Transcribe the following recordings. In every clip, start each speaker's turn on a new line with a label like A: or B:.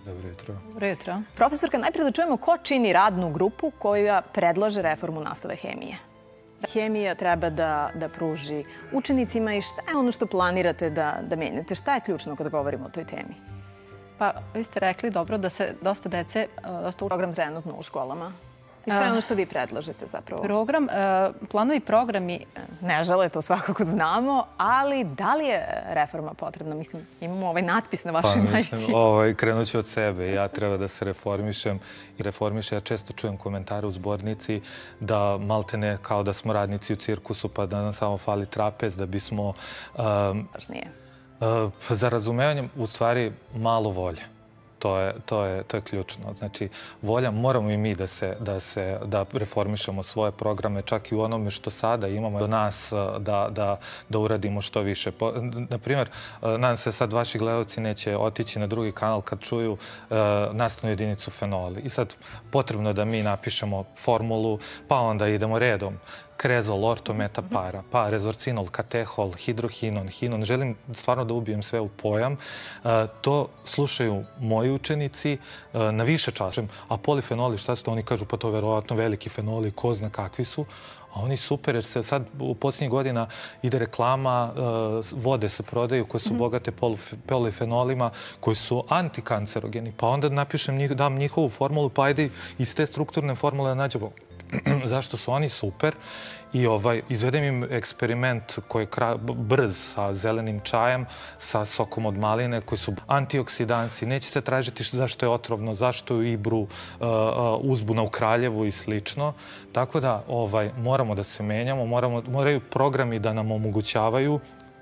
A: Dobro jutro.
B: Dobro jutro.
C: Profesorka, najprije da čujemo ko čini radnu grupu koja predlaže reformu nastave hemije. Hemija treba da pruži učenicima i šta je ono što planirate da menjate? Šta je ključno kada govorimo o toj temi?
B: Pa, vi ste rekli dobro da se dosta dece...
C: Program trenutno u školama. I šta je ono što vi predlažete zapravo?
B: Program, planovi programi...
C: Ne žele, to svakako znamo, ali da li je reforma potrebna? Mislim, imamo ovaj natpis na vašoj majici.
A: Krenut ću od sebe. Ja treba da se reformišem i reformišem. Ja često čujem komentare u zbornici da malte ne kao da smo radnici u cirkusu pa da nam samo fali trapez, da bismo...
C: Važnije.
A: Za razumevanje, u stvari, malo volje. To je ključno. Znači, volja, moramo i mi da reformišemo svoje programe, čak i u onome što sada imamo do nas da uradimo što više. Naprimjer, nadam se sad vaši gledalci neće otići na drugi kanal kad čuju nastavnu jedinicu fenoli. I sad potrebno je da mi napišemo formulu, pa onda idemo redom. Krezol, ortometapara, pa rezorcinol, katehol, hidrohinon, hinon. Želim stvarno da ubijem sve u pojam. To slušaju moji učenici na više časova. A polifenoli, šta su to? Oni kažu, pa to je verovatno veliki fenoli, ko zna kakvi su. A oni super, jer se sad u posljednjih godina ide reklama, vode se prodaju koje su bogate polifenolima, koji su antikancerogeni. Pa onda dam njihovu formulu, pa ajde iz te strukturne formule da nađemo zašto su oni super i izvedem im eksperiment koji je brz sa zelenim čajem, sa sokom od maline, koji su antioksidansi. Neće se tražiti zašto je otrovno, zašto je u Ibru, uzbuna u Kraljevu i slično. Tako da moramo da se menjamo, moraju programi da nam omogućavaju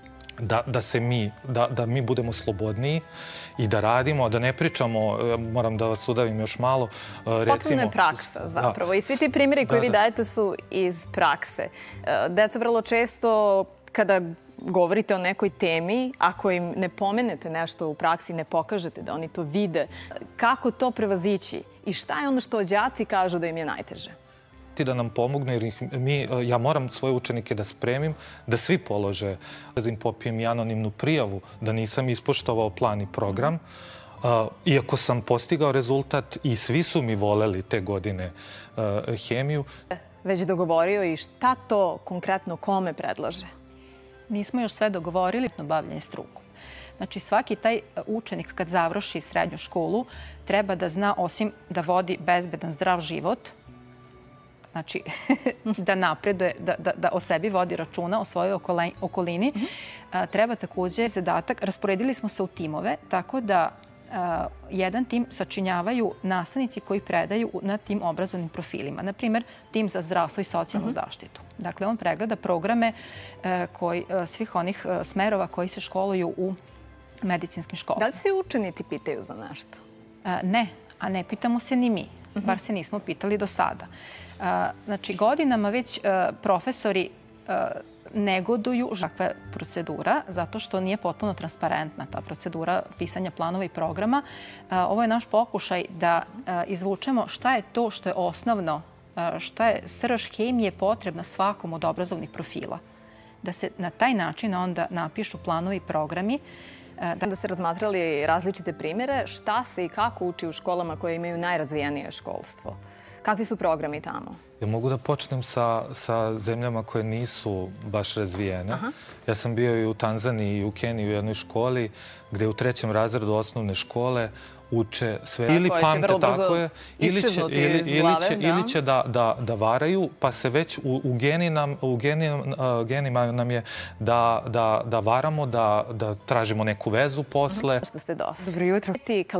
A: da mi budemo slobodniji i da radimo, da ne pričamo, moram da vas udavim još malo.
C: Potrebna je praksa zapravo i svi ti primjeri koji vi dajete su iz prakse. Deca vrlo često kada govorite o nekoj temi, ako im ne pomenete nešto u praksi, ne pokažete da oni to vide, kako to prevazići i šta je ono što đaci kažu da im je najteže?
A: Da nam pomognu, jer ja moram svoje učenike da spremim, da svi polože. Da im popijem i anonimnu prijavu, da nisam ispoštovao plan i program. Iako sam postigao rezultat i svi su mi voleli te godine hemiju.
C: Već dogovorio i šta to konkretno kome predlaže?
B: Nismo još sve dogovorili na bavljanje strukom. Znači, svaki taj učenik kad završi srednju školu treba da zna, osim da vodi bezbedan, zdrav život, znači da napreduje, da o sebi vodi računa, o svojoj okolini. Treba također zadatak. Rasporedili smo se u timove, tako da jedan tim sačinjavaju nastavnici koji predaju na tim obrazovnim profilima. Naprimjer, tim za zdravstvo i socijalnu zaštitu. Dakle, on pregleda programe svih onih smerova koji se školuju u medicinskim školama.
C: Da li se učenici pitaju za nešto?
B: Ne, a ne pitamo se ni mi. Bar se nismo pitali do sada. Znači, godinama već profesori negoduju kakva je procedura, zato što nije potpuno transparentna ta procedura pisanja planova i programa. Ovo je naš pokušaj da izvučemo šta je to što je osnovno, šta je srž hemije potrebna svakom od obrazovnih profila. Da se na taj način onda napišu planovi i programi.
C: Da ste razmatrali različite primjere, šta se i kako uči u školama koje imaju najrazvijenije školstvo? Kakvi su programi tamo?
A: Ja mogu da počnem sa zemljama koje nisu baš razvijene. Ja sam bio i u Tanzaniji i u Keniji u jednoj školi gde u 3. razredu osnovne škole uče sve ili pamte, tako je, ili će da varaju, pa se već u genima nam je da varamo, da tražimo neku vezu posle.
C: Što ste dosta. Dobro jutro.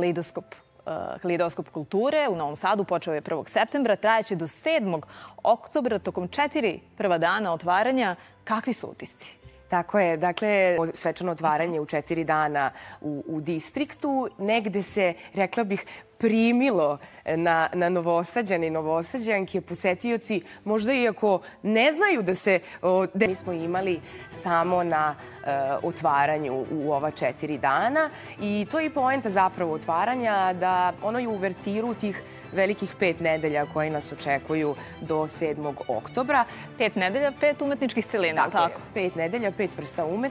C: Kaleidoskop kulture u Novom Sadu počeo je 1. septembra, trajeće do 7. oktobra, tokom 4 prva dana otvaranja. Kakvi su utisci?
D: Tako je. Dakle, svečano otvaranje u 4 dana u distriktu. Negde se, rekla bih, primilo na Novosađane i Novosađanke, posetioci, možda iako ne znaju da se... Mi smo imali samo na otvaranju u ova 4 dana i to je i poenta zapravo otvaranja, da ono je uvertiru tih velikih 5 nedelja koje nas očekuju do 7. oktobra.
C: 5 nedelja, 5 umetničkih celina, tako?
D: Tako je, 5 nedelja, 5 vrsta umetnika.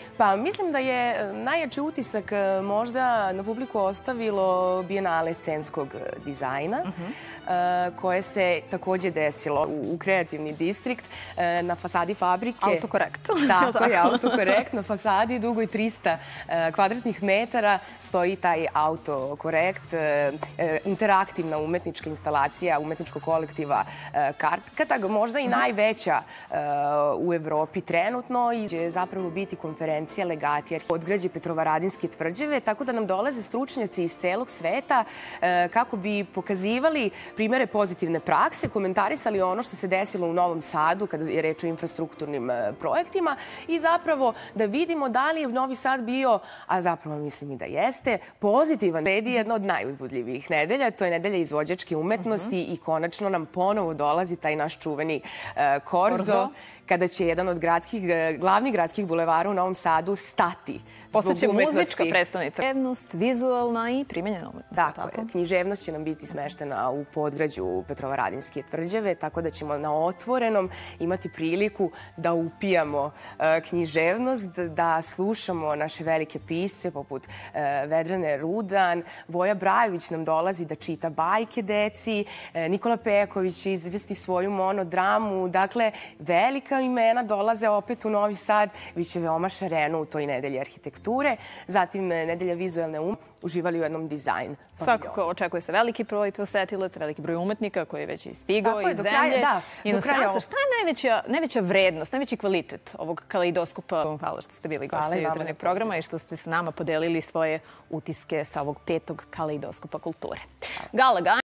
D: Pa mislim da je najjači utisak možda na publiku ostavilo Bijenale scenskog dizajna, koje se takođe desilo u kreativni distrikt na fasadi fabrike.
C: Autokorekt.
D: Tako je, autokorekt. Na fasadi dugoj 300 kvadratnih metara stoji taj autokorekt, interaktivna umetnička instalacija umetničkog kolektiva Kartkatag, možda i najveća u Evropi trenutno i će zapravo biti konferencija legati odgrađe Petrovaradinske tvrđave, tako da nam dolaze stručnjaci iz celog sveta kako bi pokazivali primere pozitivne prakse, komentarisali ono što se desilo u Novom Sadu kada je reč o infrastrukturnim projektima i zapravo da vidimo da li je Novi Sad bio, a zapravo mislim i da jeste, pozitivan. Redi jedna od najuzbudljivijih nedelja, to je nedelja izvođačke umetnosti i konačno nam ponovo dolazi taj naš čuveni Korzo, kada će jedan od glavnih gradskih bulevara u Novom Sadu stati zbog umetnosti.
C: Postaće muzička predstavnica. Književnost, vizualna i primenjena umetnost.
D: Tako je. Književnost će nam biti smeštena u podgrađu Petrovaradinske tvrđave, tako da ćemo na otvorenom imati priliku da upijamo književnost, da slušamo naše velike pisce poput Vedrane Rudan. Voja Brajović nam dolazi da čita bajke deci. Nikola Peković će izvesti svoju monodramu. Dakle, velika imena dolaze opet u Novi Sad. Biće veoma šareno u toj nedelji arhitekture. Zatim nedelja vizualne uživali u jednom dizajn.
C: Svakako očekuje se veliki broj posetilaca, veliki broj umetnika koji je već i stigao iz zemlje. Inostranstva. Šta je najveća vrednost, najveći kvalitet ovog kaleidoskopa? Hvala što ste bili gošće jutarnjeg programa i što ste s nama podelili svoje utiske sa ovog 5. kaleidoskopa kulture. Gala